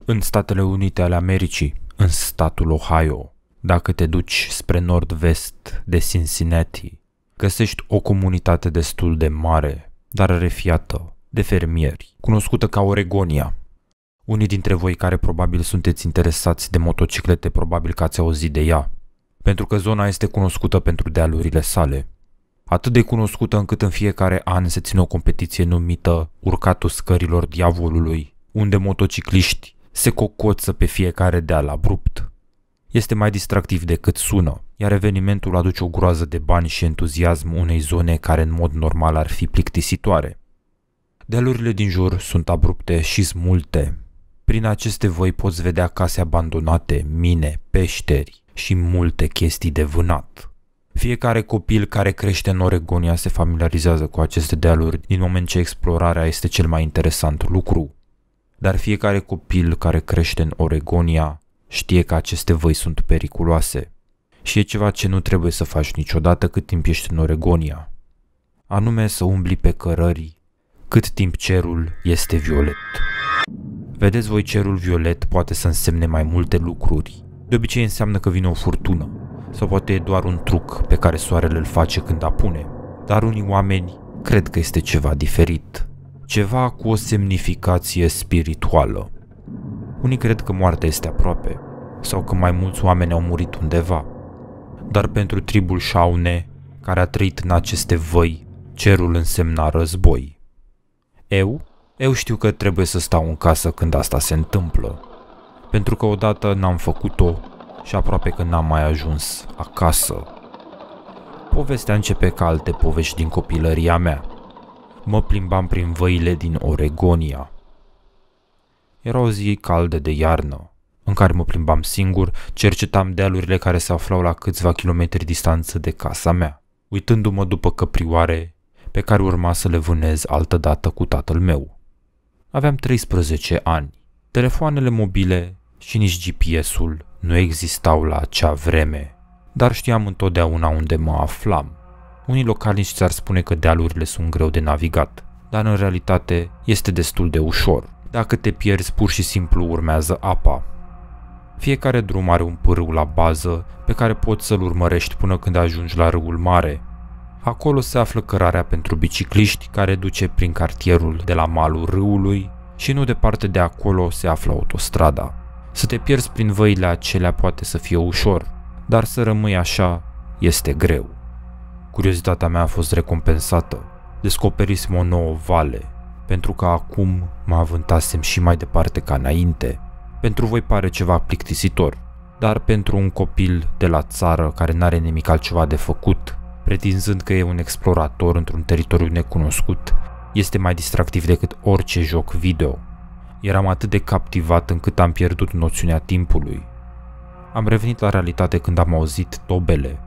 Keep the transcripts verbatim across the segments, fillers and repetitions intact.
În Statele Unite ale Americii, în statul Ohio, dacă te duci spre nord-vest de Cincinnati, găsești o comunitate destul de mare, dar refiată, de fermieri, cunoscută ca Oregonia. Unii dintre voi care probabil sunteți interesați de motociclete, probabil că ați auzit de ea, pentru că zona este cunoscută pentru dealurile sale. Atât de cunoscută încât în fiecare an se ține o competiție numită Urcatul Scărilor Diavolului, unde motocicliști se cocoță pe fiecare deal abrupt. Este mai distractiv decât sună, iar evenimentul aduce o groază de bani și entuziasm unei zone care în mod normal ar fi plictisitoare. Dealurile din jur sunt abrupte și smulte. Prin aceste văi poți vedea case abandonate, mine, peșteri și multe chestii de vânat. Fiecare copil care crește în Oregonia se familiarizează cu aceste dealuri din moment ce explorarea este cel mai interesant lucru. Dar fiecare copil care crește în Oregonia știe că aceste văi sunt periculoase și e ceva ce nu trebuie să faci niciodată cât timp ești în Oregonia, anume să umbli pe cărări cât timp cerul este violet. Vedeți voi, cerul violet poate să însemne mai multe lucruri. De obicei înseamnă că vine o furtună, sau poate e doar un truc pe care soarele îl face când apune, dar unii oameni cred că este ceva diferit, ceva cu o semnificație spirituală. Unii cred că moartea este aproape, sau că mai mulți oameni au murit undeva, dar pentru tribul Shawnee, care a trăit în aceste văi, cerul însemna război. Eu? Eu știu că trebuie să stau în casă când asta se întâmplă, pentru că odată n-am făcut-o și aproape că n-am mai ajuns acasă. Povestea începe ca alte povești din copilăria mea. Mă plimbam prin văile din Oregonia. Era o zi caldă de iarnă, în care mă plimbam singur, cercetam dealurile care se aflau la câțiva kilometri distanță de casa mea, uitându-mă după căprioare pe care urma să le vânez altădată cu tatăl meu. Aveam treisprezece ani. Telefoanele mobile și nici G P S-ul nu existau la acea vreme, dar știam întotdeauna unde mă aflam. Unii localnici ți-ar spune că dealurile sunt greu de navigat, dar în realitate este destul de ușor. Dacă te pierzi, pur și simplu urmează apa. Fiecare drum are un pârâu la bază pe care poți să-l urmărești până când ajungi la râul mare. Acolo se află cărarea pentru bicicliști care duce prin cartierul de la malul râului și nu departe de acolo se află autostrada. Să te pierzi prin văile acelea poate să fie ușor, dar să rămâi așa este greu. Curiozitatea mea a fost recompensată. Descoperisem o nouă vale, pentru că acum mă avântasem și mai departe ca înainte. Pentru voi pare ceva plictisitor, dar pentru un copil de la țară care n-are nimic altceva de făcut, pretinzând că e un explorator într-un teritoriu necunoscut, este mai distractiv decât orice joc video. Eram atât de captivat încât am pierdut noțiunea timpului. Am revenit la realitate când am auzit tobele.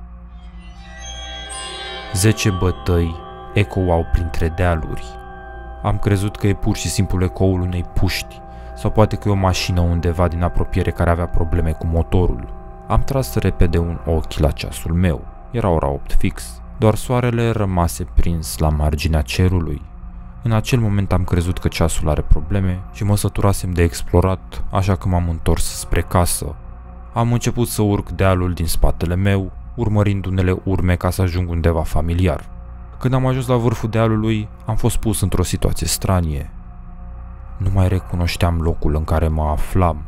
Zece bătăi ecouau printre dealuri. Am crezut că e pur și simplu ecoul unei puști, sau poate că e o mașină undeva din apropiere care avea probleme cu motorul. Am tras repede un ochi la ceasul meu. Era ora opt fix, doar soarele rămase prins la marginea cerului. În acel moment am crezut că ceasul are probleme și mă săturasem de explorat, așa că m-am întors spre casă. Am început să urc dealul din spatele meu, urmărind unele urme ca să ajung undeva familiar. Când am ajuns la vârful dealului, am fost pus într-o situație stranie. Nu mai recunoșteam locul în care mă aflam.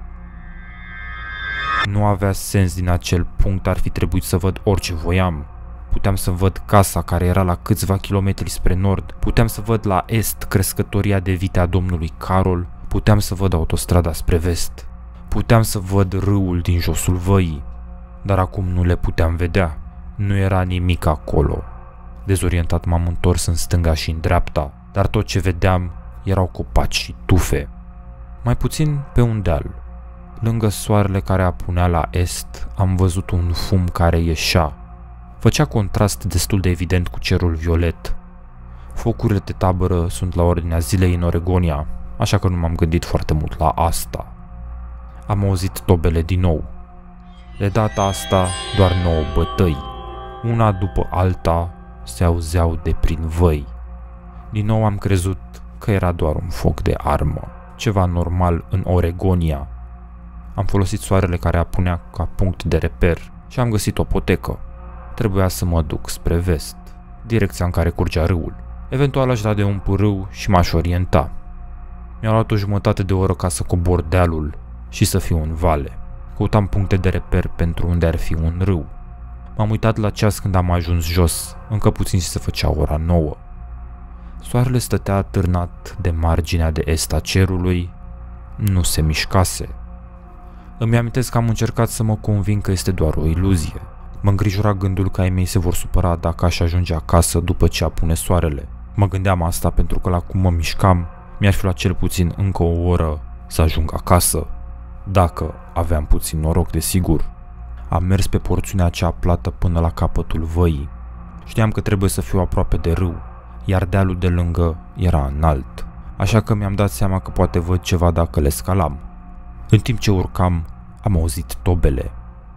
Nu avea sens din acel punct, ar fi trebuit să văd orice voiam. Puteam să văd casa care era la câțiva kilometri spre nord, puteam să văd la est crescătoria de vite a domnului Carol, puteam să văd autostrada spre vest, puteam să văd râul din josul văii, dar acum nu le puteam vedea. Nu era nimic acolo. Dezorientat m-am întors în stânga și în dreapta, dar tot ce vedeam erau copaci și tufe. Mai puțin pe un deal. Lângă soarele care apunea la est, am văzut un fum care ieșea. Făcea contrast destul de evident cu cerul violet. Focurile de tabără sunt la ordinea zilei în Oregonia, așa că nu m-am gândit foarte mult la asta. Am auzit tobele din nou. De data asta, doar nouă bătăi. Una după alta se auzeau de prin văi. Din nou am crezut că era doar un foc de armă. ceva normal în Oregonia. Am folosit soarele care apunea ca punct de reper și am găsit o potecă. Trebuia să mă duc spre vest, direcția în care curgea râul. Eventual aș da de un pârâu și m-aș orienta. Mi-a luat o jumătate de oră ca să cobor dealul și să fiu în vale. Căutam puncte de reper pentru unde ar fi un râu. M-am uitat la ceas când am ajuns jos, încă puțin și se făcea ora nouă. Soarele stătea atârnat de marginea de est a cerului, nu se mișcase. Îmi amintesc că am încercat să mă conving că este doar o iluzie. Mă îngrijora gândul că ai mei se vor supăra dacă aș ajunge acasă după ce apune soarele. Mă gândeam asta pentru că la cum mă mișcam, mi-ar fi luat cel puțin încă o oră să ajung acasă. Dacă aveam puțin noroc, desigur. Am mers pe porțiunea aceea plată până la capătul văii. Știam că trebuie să fiu aproape de râu, iar dealul de lângă era înalt, așa că mi-am dat seama că poate văd ceva dacă le scalam. În timp ce urcam, am auzit tobele.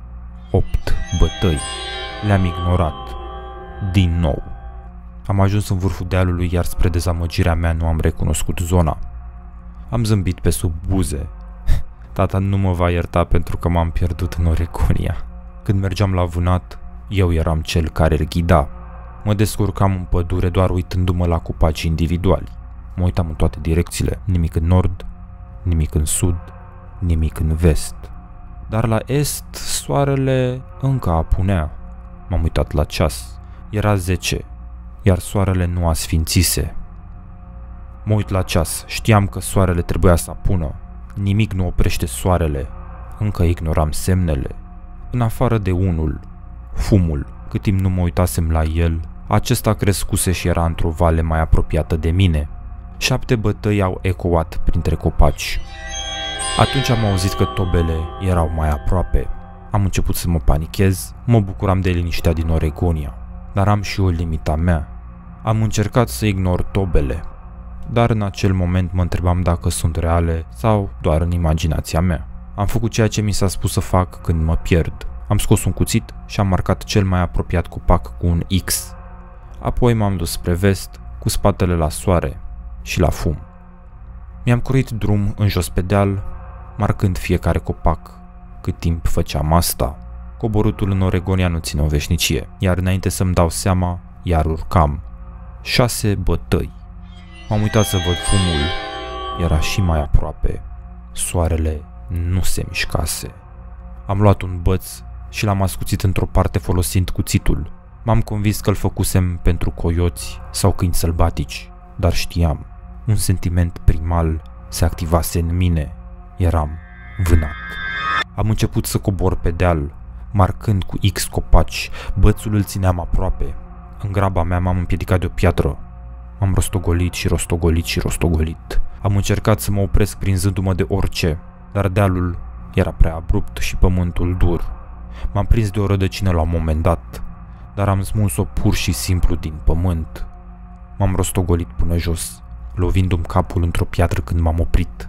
Opt bătăi. Le-am ignorat. Din nou. Am ajuns în vârful dealului, iar spre dezamăgirea mea nu am recunoscut zona. Am zâmbit pe sub buze. Tata nu mă va ierta pentru că m-am pierdut în Oregonia. Când mergeam la vânat, eu eram cel care îl ghida. Mă descurcam în pădure doar uitându-mă la copacii individuali. Mă uitam în toate direcțiile, nimic în nord, nimic în sud, nimic în vest. Dar la est, soarele încă apunea. M-am uitat la ceas. Era zece, iar soarele nu asfințise. Mă uit la ceas, știam că soarele trebuia să apună. Nimic nu oprește soarele. Încă ignoram semnele. În afară de unul, fumul. Cât timp nu mă uitasem la el, acesta crescuse și era într-o vale mai apropiată de mine. Șapte bătăi au ecoat printre copaci. Atunci am auzit că tobele erau mai aproape. Am început să mă panichez, mă bucuram de liniștea din Oregonia, dar am și o limita mea. Am încercat să ignor tobele, dar în acel moment mă întrebam dacă sunt reale sau doar în imaginația mea. Am făcut ceea ce mi s-a spus să fac când mă pierd. Am scos un cuțit și am marcat cel mai apropiat copac cu un X. Apoi m-am dus spre vest, cu spatele la soare și la fum. Mi-am croit drum în jos pe deal, marcând fiecare copac. Cât timp făceam asta, coborutul în Oregonia nu ține o veșnicie, iar înainte să-mi dau seama, iar urcam. Șase bătăi. M-am uitat să văd fumul. Era și mai aproape. Soarele nu se mișcase. Am luat un băț și l-am ascuțit într-o parte folosind cuțitul. M-am convins că îl făcusem pentru coioți sau câini sălbatici, dar știam, un sentiment primal se activase în mine. Eram vânat. Am început să cobor pe deal, marcând cu X copaci. Bățul îl țineam aproape. În graba mea m-am împiedicat de o piatră. M-am rostogolit și rostogolit și rostogolit. Am încercat să mă opresc prinzându-mă de orice, dar dealul era prea abrupt și pământul dur. M-am prins de o rădăcină la un moment dat, dar am smuls-o pur și simplu din pământ. M-am rostogolit până jos, lovindu-mi capul într-o piatră când m-am oprit.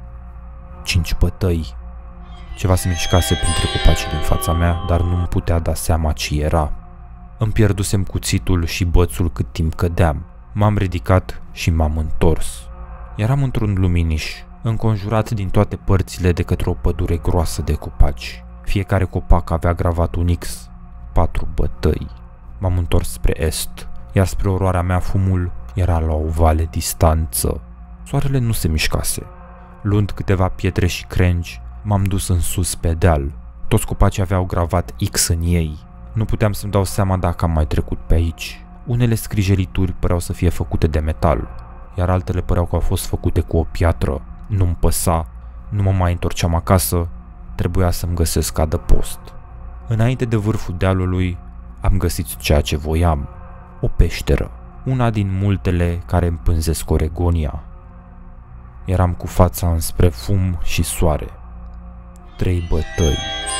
Cinci bătăi. Ceva se mișcase printre copacii din fața mea, dar nu-mi putea da seama ce era. Îmi pierdusem cuțitul și bățul cât timp cădeam. M-am ridicat și m-am întors. Eram într-un luminiș, înconjurat din toate părțile de către o pădure groasă de copaci. Fiecare copac avea gravat un X. Patru bătăi. M-am întors spre est, iar spre oroarea mea fumul era la o vale distanță. Soarele nu se mișcase. Luând câteva pietre și crengi, m-am dus în sus pe deal. Toți copacii aveau gravat X în ei. Nu puteam să-mi dau seama dacă am mai trecut pe aici. Unele scrijelituri păreau să fie făcute de metal, iar altele păreau că au fost făcute cu o piatră. Nu-mi păsa, nu mă mai întorceam acasă, trebuia să-mi găsesc adăpost. Înainte de vârful dealului, am găsit ceea ce voiam. O peșteră, una din multele care împânzesc Oregonia. Eram cu fața înspre fum și soare. Trei bătăi.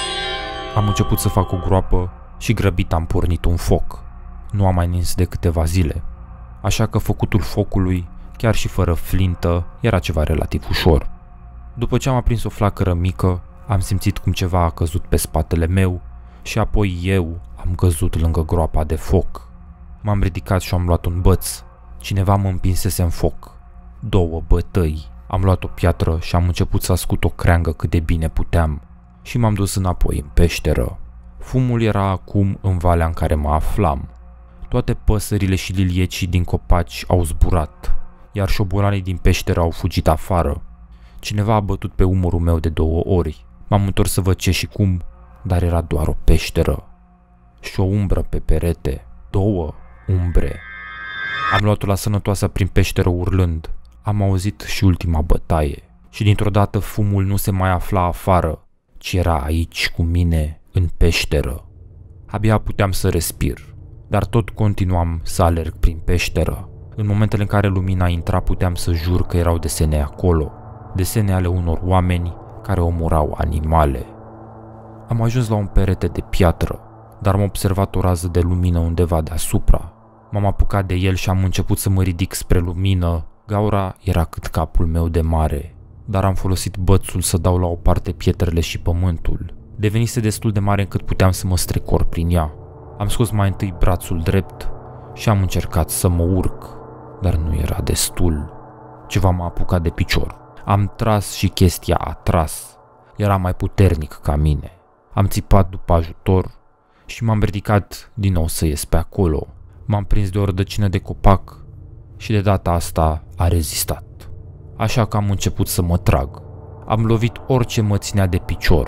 Am început să fac o groapă și grăbit am pornit un foc. Nu am mai nins de câteva zile, așa că făcutul focului, chiar și fără flintă, era ceva relativ ușor. După ce am aprins o flacără mică, am simțit cum ceva a căzut pe spatele meu și apoi eu am căzut lângă groapa de foc. M-am ridicat și am luat un băț. Cineva mă împinsese în foc. Două bătăi. Am luat o piatră și am început să ascut o creangă cât de bine puteam și m-am dus înapoi în peșteră. Fumul era acum în valea în care mă aflam. Toate păsările și liliecii din copaci au zburat, iar șobolanii din peșteră au fugit afară. Cineva a bătut pe umărul meu de două ori. M-am întors să văd ce și cum, dar era doar o peșteră. Și o umbră pe perete. Două umbre. Am luat-o la sănătoasa prin peșteră urlând. Am auzit și ultima bătaie. Și dintr-o dată fumul nu se mai afla afară, ci era aici cu mine, în peșteră. Abia puteam să respir, dar tot continuam să alerg prin peșteră. În momentele în care lumina intra, puteam să jur că erau desene acolo. Desene ale unor oameni care omorau animale. Am ajuns la un perete de piatră, dar am observat o rază de lumină undeva deasupra. M-am apucat de el și am început să mă ridic spre lumină. Gaura era cât capul meu de mare, dar am folosit bățul să dau la o parte pietrele și pământul. Devenise destul de mare încât puteam să mă strecor prin ea. Am scos mai întâi brațul drept și am încercat să mă urc, dar nu era destul. Ceva m-a apucat de picior. Am tras și chestia a tras. Era mai puternic ca mine. Am țipat după ajutor și m-am ridicat din nou să ies pe acolo. M-am prins de o rădăcină de copac și de data asta a rezistat. Așa că am început să mă trag. Am lovit orice mă ținea de picior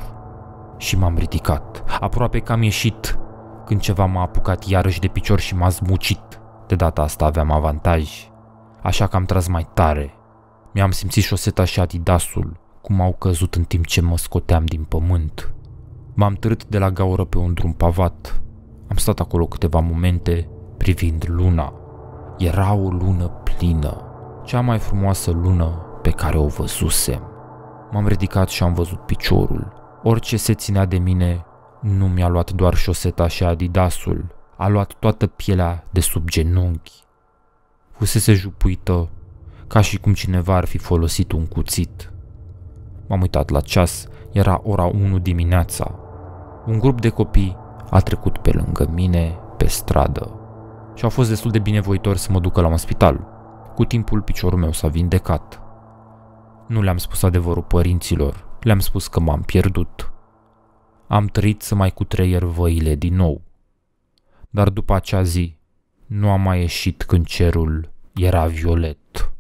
și m-am ridicat. Aproape că am ieșit când ceva m-a apucat iarăși de picior și m-a zmucit. De data asta aveam avantaj, așa că am tras mai tare. Mi-am simțit șoseta și adidasul cum au căzut în timp ce mă scoteam din pământ. M-am târât de la gaură pe un drum pavat. Am stat acolo câteva momente privind luna. Era o lună plină, cea mai frumoasă lună pe care o văzusem. M-am ridicat și am văzut piciorul. Orice se ținea de mine nu mi-a luat doar șoseta și adidasul, a luat toată pielea de sub genunchi. Fusese jupuită, ca și cum cineva ar fi folosit un cuțit. M-am uitat la ceas, era ora unu dimineața. Un grup de copii a trecut pe lângă mine, pe stradă, și au fost destul de binevoitori să mă ducă la un spital. Cu timpul piciorul meu s-a vindecat. Nu le-am spus adevărul părinților, le-am spus că m-am pierdut. Am trăit să mai cutreier văile din nou. Dar după acea zi, nu am mai ieșit când cerul era violet.